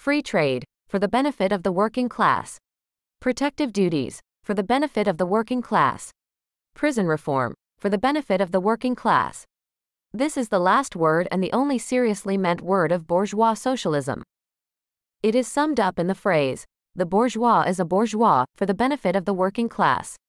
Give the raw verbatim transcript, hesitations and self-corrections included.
Free trade, for the benefit of the working class. Protective duties, for the benefit of the working class. Prison reform, for the benefit of the working class. This is the last word and the only seriously meant word of bourgeois socialism. It is summed up in the phrase, the bourgeois is a bourgeois, for the benefit of the working class.